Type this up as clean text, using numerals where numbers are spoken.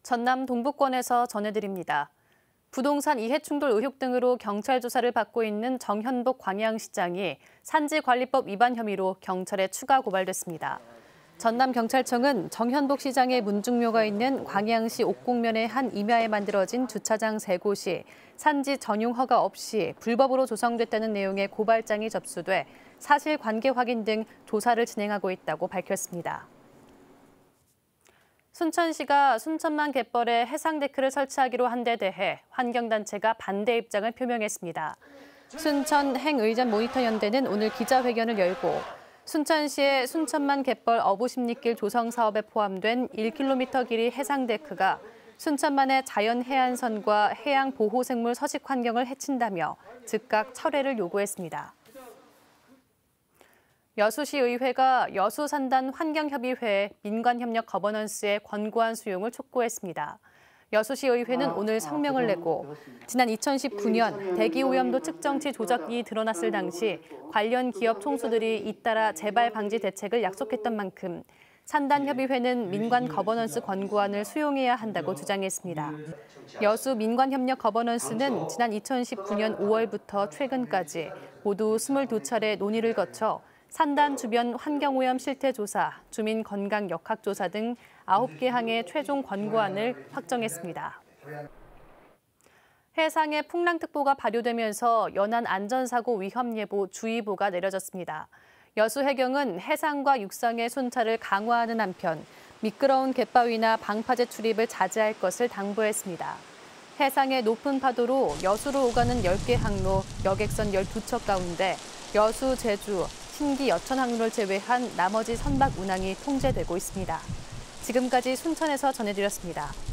전남 동부권에서 전해드립니다. 부동산 이해충돌 의혹 등으로 경찰 조사를 받고 있는 정현복 광양시장이 산지관리법 위반 혐의로 경찰에 추가 고발됐습니다. 전남경찰청은 정현복 시장의 문중묘가 있는 광양시 옥곡면의 한 임야에 만들어진 주차장 3곳이 산지 전용 허가 없이 불법으로 조성됐다는 내용의 고발장이 접수돼 사실관계 확인 등 조사를 진행하고 있다고 밝혔습니다. 순천시가 순천만 갯벌에 해상데크를 설치하기로 한 데 대해 환경단체가 반대 입장을 표명했습니다. 순천행의전모니터연대는 오늘 기자회견을 열고 순천시의 순천만 갯벌 어부십리길 조성 사업에 포함된 1km 길이 해상데크가 순천만의 자연해안선과 해양보호생물 서식 환경을 해친다며 즉각 철회를 요구했습니다. 여수시의회가 여수산단 환경협의회 민관협력 거버넌스의 권고안 수용을 촉구했습니다. 여수시의회는 오늘 성명을 내고 지난 2019년 대기오염도 측정치 조작이 드러났을 당시 관련 기업 총수들이 잇따라 재발 방지 대책을 약속했던 만큼 산단협의회는 민관 거버넌스 권고안을 수용해야 한다고 주장했습니다. 여수 민관협력 거버넌스는 지난 2019년 5월부터 최근까지 모두 22차례 논의를 거쳐 산단 주변 환경오염 실태조사, 주민 건강 역학조사 등 9개 항의 최종 권고안을 확정했습니다. 해상에 풍랑특보가 발효되면서 연안 안전사고 위험예보 주의보가 내려졌습니다. 여수해경은 해상과 육상의 순찰을 강화하는 한편 미끄러운 갯바위나 방파제 출입을 자제할 것을 당부했습니다. 해상의 높은 파도로 여수로 오가는 10개 항로, 여객선 12척 가운데 여수, 제주, 신기, 여천 항로를 제외한 나머지 선박 운항이 통제되고 있습니다. 지금까지 순천에서 전해드렸습니다.